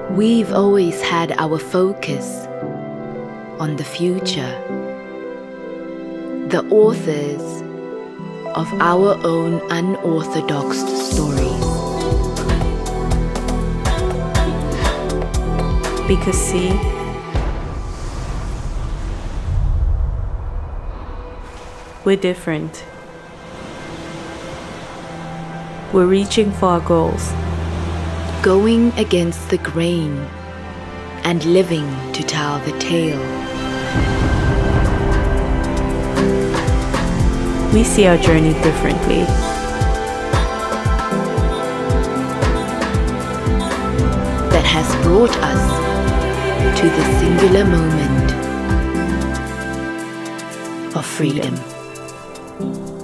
We've always had our focus on the future, the authors of our own unorthodox stories. Because see, we're different. We're reaching for our goals. Going against the grain and living to tell the tale. We see our journey differently. That has brought us to the singular moment of freedom.